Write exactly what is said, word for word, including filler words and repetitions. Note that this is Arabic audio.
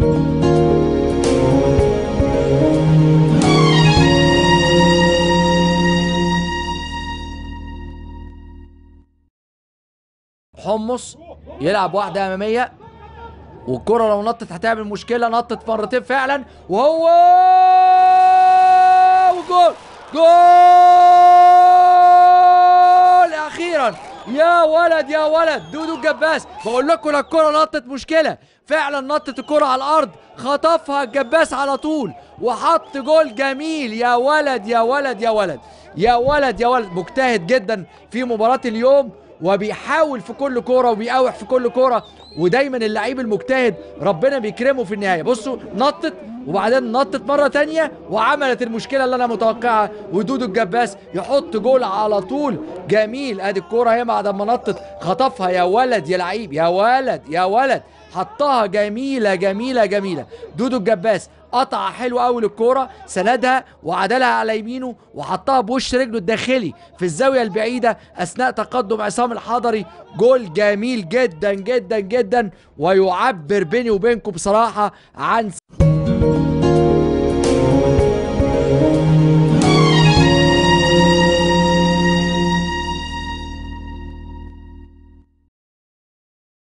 حمص يلعب واحده اماميه، والكره لو نطت هتعمل مشكله. نطت مرتين فعلا، وهو وجول. جول اخيرا. يا ولد يا ولد، دودو الجباس. بقول لكم الكره نطت مشكله فعلا، نطت الكره على الارض، خطفها الجباس على طول وحط جول جميل. يا ولد يا ولد يا ولد يا ولد يا ولد، مجتهد جدا في مباراه اليوم، وبيحاول في كل كوره وبيقاوح في كل كوره، ودايما اللعيب المجتهد ربنا بيكرمه في النهايه. بصوا نطت وبعدين نطت مره تانيه وعملت المشكله اللي انا متوقعها، ودودو الجباس يحط جول على طول جميل. ادي الكوره اهي بعد ما نطت خطفها. يا ولد يا لعيب، يا ولد يا ولد، حطها جميله جميله جميله. دودو الجباس قطعه حلوه قوي للكوره، سندها وعدلها على يمينه وحطها بوش رجله الداخلي في الزاويه البعيده اثناء تقدم عصام الحضري. جول جميل جدا جدا جدا، ويعبر بيني وبينكم بصراحه عن